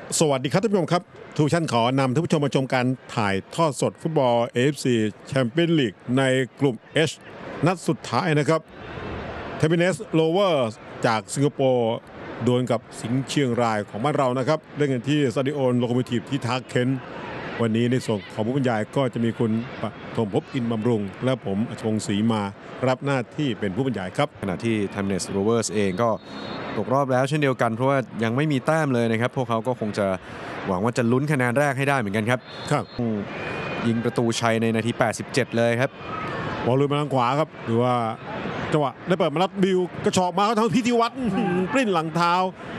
สวัสดีครับท่านผู้ชมครับทุกท่านขอนำท่านผู้ชมมาชมการถ่ายทอดสดฟุตบอล AFC แชมเปี้ยนลีกในกลุ่ม H นัดสุดท้ายนะครับเทมิเนสโลเวอร์จากสิงคโปร์ดวลกับสิงห์เชียงรายของบ้านเรานะครับเล่นกันที่สตาดิโอโลโคโมทีฟที่ทาเคนวันนี้ในส่วนของผู้บรรยายก็จะมีคุณปฐมภพอินบำรุงและผมอชงศรีมารับหน้าที่เป็นผู้บรรยายครับขณะที่เทมิเนสโลเวอร์เองก็ตกรอบแล้วเช่นเดียวกันเพราะว่ายังไม่มีแต้มเลยนะครับพวกเขาก็คงจะหวังว่าจะลุ้นคะแนนแรกให้ได้เหมือนกันครับยิงประตูชัยในนาที87เลยครับบอลลุยมาทางขวาครับหรือว่าจังหวะได้เปิดมารับบิวกระชอกมาทางพิธีวัตรปริ้นหลังเท้า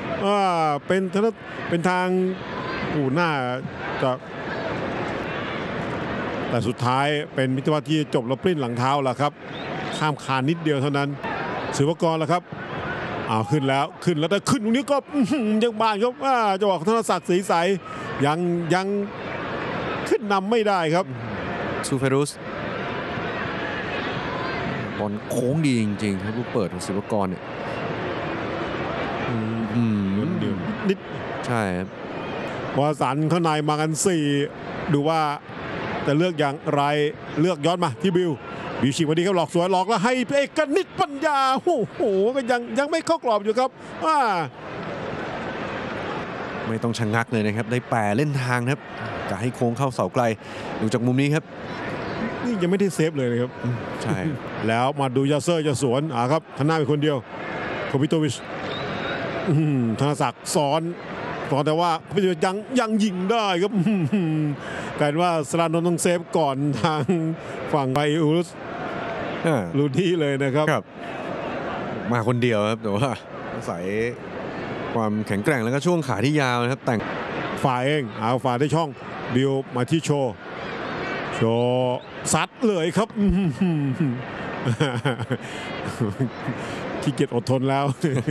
เป็นทางหน้าจะแต่สุดท้ายเป็นพิธีวัตรที่จบแล้วปริ้นหลังเท้าแล้วครับข้ามคานนิดเดียวเท่านั้นศิวกรแล้วครับขึ้นแล้วแต่ขึ้นตรงนี้ก็ยังบานครับจังหวะธนศักดิ์ศรีใสยังขึ้นนำไม่ได้ครับซูเฟรุสบอลโค้งดีจริงๆครับลูกเปิดของศิวกรเนี่ยเดียวนิดใช่ครับวสันต์ข้างในมากัน4ดูว่าแต่เลือกอย่างไรเลือกย้อนมาที่บิวฉีกวันนี้ครับหลอกสวยหลอกแล้วให้เอกนิตปัญญาโอ้โหก็ยังไม่เข้ากรอบอยู่ครับไม่ต้องชะงักเลยนะครับได้แปรเล่นทางครับจะให้โค้งเข้าเสาไกลดูจากมุมนี้ครับนี่ยังไม่ได้เซฟเลยนะครับใช่แล้วมาดูยาเซอร์จะสวนครับทางหน้าเป็นคนเดียวโควิโตวิชธนศักดิ์ซ้อนแต่ว่าพิธียังยิงได้ครับกลายว่าสรานนท์ต้องเซฟก่อนทางฝั่งไบอุสรูดี้เลยนะครับมาคนเดียวครับแต่ว่าอาศัยความแข็งแกร่งแล้วก็ช่วงขาที่ยาวนะครับแต่งฝ่ายเองฝ่ายได้ช่องบิวมาที่โชซัดเลยครับขี้เกียจอดทนแล้ว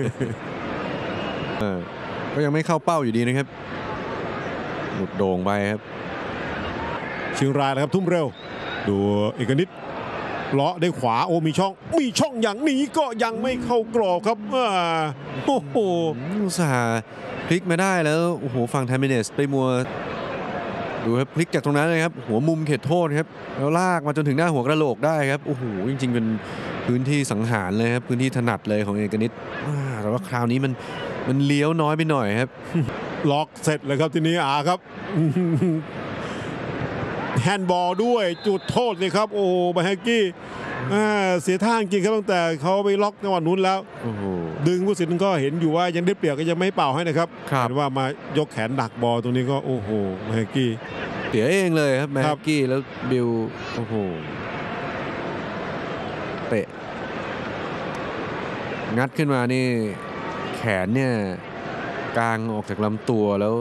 ก็ยังไม่เข้าเป้าอยู่ดีนะครับหลุดโด่งไปครับเชียงรายนะครับทุ่มเร็วดูเอกนิตเลาะได้ขวามีช่องอย่างนี้ก็ยังไม่เข้ากรอบครับโอ้โหอุตส่าห์พลิกมาได้แล้วโอ้โหฝั่งเทมิเนสไปมัวดูครับพลิกจากตรงนั้นเลยครับหัวมุมเขตโทษครับแล้วลากมาจนถึงหน้าหัวกระโหลกได้ครับโอ้โหจริงๆเป็นพื้นที่สังหารเลยครับพื้นที่ถนัดเลยของเอกนิตแต่ว่าคราวนี้มันเลี้ยวน้อยไปหน่อยครับล็อกเสร็จเลยครับทีนี้ครับแฮนด์บอลด้วยจุดโทษเลยครับโอ้บาเฮกี้เสียท่าจริงครับตั้งแต่เขาไปล็อกจังหวะนู้นแล้วดึงผู้สินก็เห็นอยู่ว่ายังได้เปรียบก็ยังไม่เป่าให้นะครับเห็นว่ามายกแขนดักบอลตรงนี้ก็โอ้โหบาเฮกี้เสียเองเลยครับบาเฮกี้แล้วบิลโอ้โหเตะงัดขึ้นมานี่แขนเนี่ยกางออกจากลำตัวแล้ว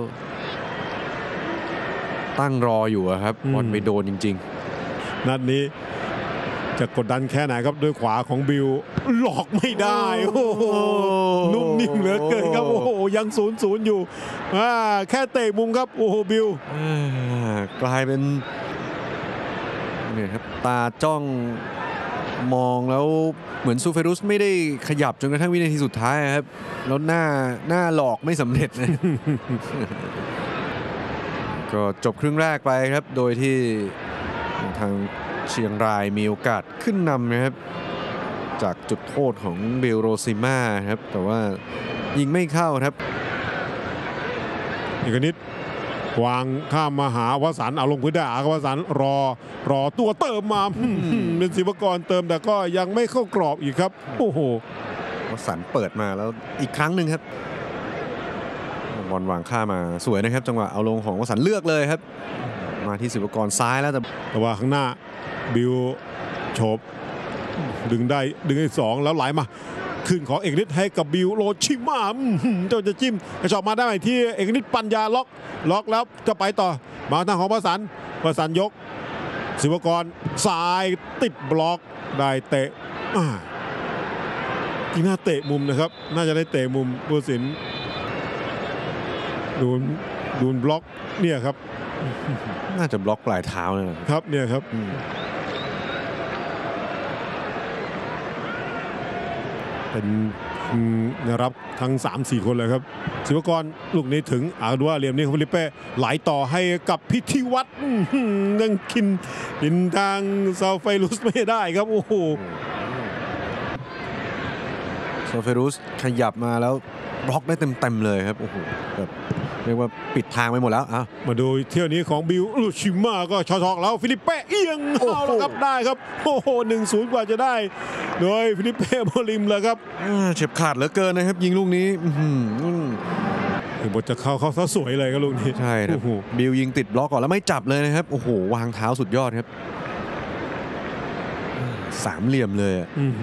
ตั้งรออยู่ครับบอลไปโดนจริงๆนัดนี้จะกดดันแค่ไหนครับด้วยขวาของบิลหลอกไม่ได้โอ้โหนุ่มนิ่มเหลือเกินครับโอ้โหยัง0-0อยู่แค่เตะมุมครับโอ้โหบิลกลายเป็นเนี่ยครับตาจ้องมองแล้วเหมือนซูเฟรุสไม่ได้ขยับจนกระทั่งวินาทีสุดท้ายครับแล้วหน้าหลอกไม่สำเร็จนะก็จบครึ่งแรกไปครับโดยที่ทางเชียงรายมีโอกาสขึ้นนำนะครับจากจุดโทษของเบลโรซิม่าครับแต่ว่ายิงไม่เข้าครับอีกนิดวางข้ามมาหาวสันต์เอาลงพื้นได้วสันต์รอตัวเติมมาเป็นศิวกรเติมแต่ก็ยังไม่เข้ากรอบอีกครับโอ้โหวสันต์เปิดมาแล้วอีกครั้งหนึ่งครับบอลวางข้ามาสวยนะครับจังหวะเอาลงของวสันต์เลือกเลยครับมาที่ศิวกรซ้ายแล้วแต่ว่าข้างหน้าบิวโฉบดึงได้2แล้วไหลมาขึ้นของเอกนิตให้กับบิวโรชิมาเจ้าจะจิ้มกระชอกมาได้ที่เอกนิตปัญญาล็อกแล้วจะไปต่อมาทางของวสันต์ยกศิวกรซ้ายติดบล็อกได้เตะที่น่าเตะมุมนะครับน่าจะได้เตะมุมผู้สินดูนบล็อกเนี่ยครับน่าจะบล็อกปลายเท้านะครับเนี่ยครับเป็นนะครับทั้ง 3-4 คนเลยครับศิวกรลูกนี้ถึงดูว่าเหลี่ยมนี้ของฟิลิปเป้ไหลต่อให้กับพิธีวัฒน์ยังกินทางซาเฟรุสไม่ได้ครับโอ้โหซาเฟรุสขยับมาแล้วบล็อกได้เต็มเลยครับโอ้โหแบบเรียกว่าปิดทางไปหมดแล้วมาดูเที่ยวนี้ของบิลลูชิมาก็ช็อตแล้วฟิลิปเป้เอียงเอาแล้วครับได้ครับโอ้โห 1-0 กว่าจะได้โดยฟิลิปเป้โมลิมเลยครับเฉียบขาดเหลือเกินนะครับยิงลูกนี้ถึงบทจะเข้าซะสวยเลยครับลูกนี้ใช่ครับบิลยิงติดบล็อกก่อนแล้วไม่จับเลยนะครับโอ้โหวางเท้าสุดยอดครับ3 เหลี่ยมเลย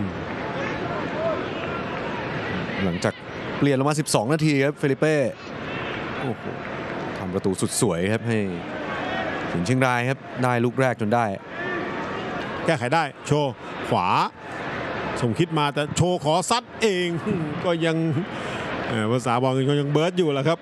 หลังจากเปลี่ยนลงมา12 นาทีครับฟิลิปเป้โอ้โหทำประตูสุดสวยครับให้สิงห์เชียงรายครับได้ลูกแรกจนได้แก้ไขได้โชว์ขวาสมคิดมาแต่โชว์ขอซัดเองก็ยังภาษาบอลก็ยังเบิร์ดอยู่แหละครับ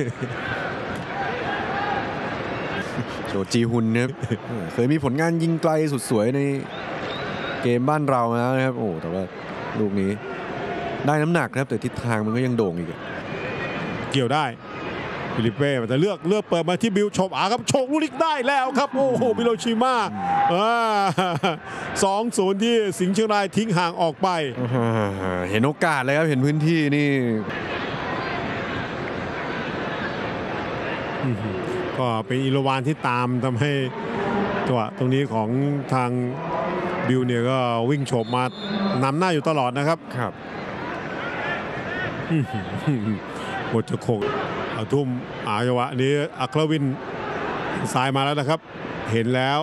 โชว์จีฮุนครับเคยมีผลงานยิงไกลสุดสวยในเกมบ้านเราแล้วนะครับโอ้แต่ว่าลูกนี้ได้น้ำหนักครับแต่ทิศทางมันก็ยังโด่งอีกเกี่ยวได้ฟิลิปเป้แต่เลือกเปิดมาที่บิลชมครับโชคลูกนี้ได้แล้วครับโอ้โหบิโลชิมา2-0 ที่สิงห์เชียงรายทิ้งห่างออกไปเห็นโอกาสเลยครับเห็นพื้นที่นี่ก็เป็นอิโรวานที่ตามทำให้ตัวตรงนี้ของทางบิลเนี่ยก็วิ่งโฉบมานำหน้าอยู่ตลอดนะครับครับบทจะโคกทุ่มจังหวะนี้อัครวินสายมาแล้วนะครับเห็นแล้ว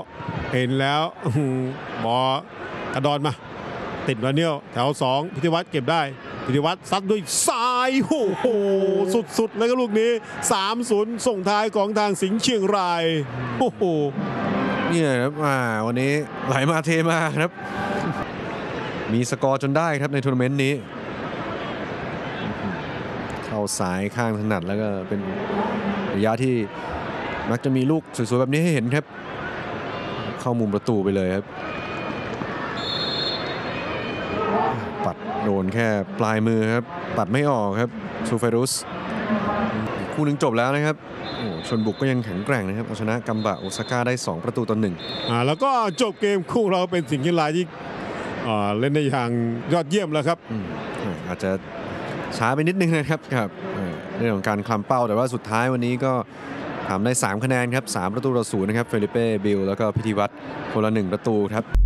บอกระดอนมาติดวาเนียลแถว2พิธีวัฒน์เก็บได้พิธีวัฒน์ซัดด้วยซ้ายโอ้โหสุดๆเลยครับลูกนี้ 3-0 ส่งท้ายของทางสิงห์เชียงรายโอ้โหเนี่ยครับวันนี้ไหลมาเทมาครับมีสกอร์จนได้ครับในทัวร์นาเมนต์นี้เข้าสายข้างถนัดแล้วก็เป็นระยะที่มักจะมีลูกสวยๆแบบนี้ให้เห็นครับเข้ามุมประตูไปเลยครับปัดโดนแค่ปลายมือครับปัดไม่ออกครับซูเฟรุสคู่หนึ่งจบแล้วนะครับชนบุกก็ยังแข็งแกร่งนะครับเอาชนะกัมบะโอซาก้าได้2-1 แล้วก็จบเกมคู่เราเป็นสิงห์เชียงรายที่เล่นได้อย่างยอดเยี่ยมแล้วครับอาจจะช้าไปนิดนึงนะครับเรื่องของการคลำเป้าแต่ว่าสุดท้ายวันนี้ก็ทำได้3 คะแนนครับ3-0นะครับเฟลิเป้บิลแล้วก็พิธีวัฒน์คนละ1 ประตูครับ